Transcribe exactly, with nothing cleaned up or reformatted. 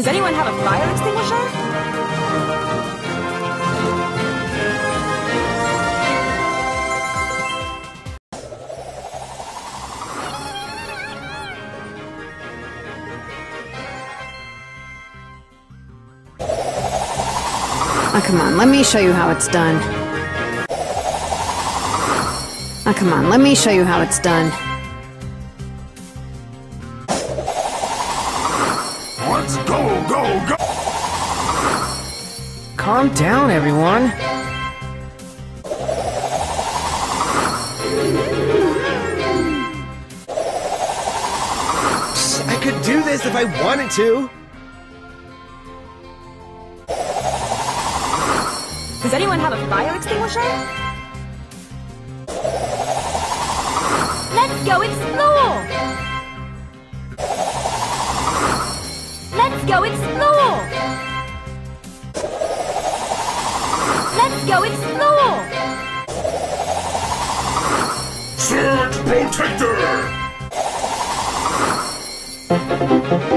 Does anyone have a fire extinguisher? Oh, come on, let me show you how it's done. Oh, come on, let me show you how it's done. Let's go, go, go! Calm down, everyone. I could do this if I wanted to. Does anyone have a fire extinguisher? Let's go explore! Let's go explore! Let's go explore! Surge Protector!